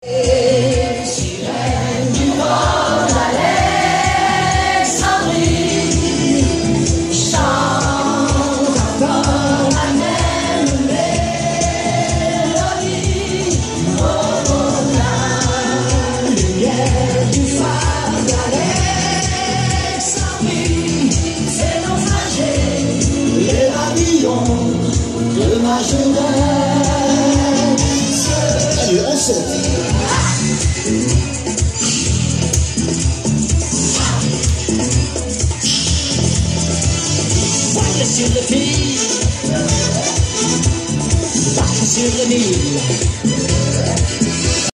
Sirène du port d'Alexandrie, chante encore la même mélodie. Oh, la lumière du phare d'Alexandrie, c'est naufragé les pavillons de ma jeunesse. Allez, on saute. Sur le fil, parti sur le Nil.